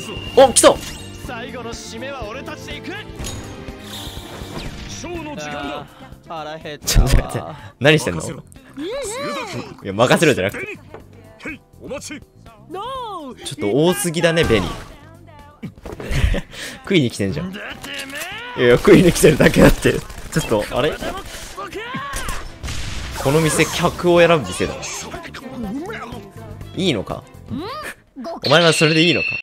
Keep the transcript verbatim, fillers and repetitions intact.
お、来た。 最後の締めは俺たちで行く。ショーの時間だ。腹減った。 ちょっと待って、何してんの？いや、任せろじゃなくて。 お待ち。 ちょっと多すぎだね、ベニー。食いに来てんじゃん。いや、食いに来てるだけだって。ちょっと、あれこの店、客を選ぶ店だ。いいのか？お前はそれでいいのか？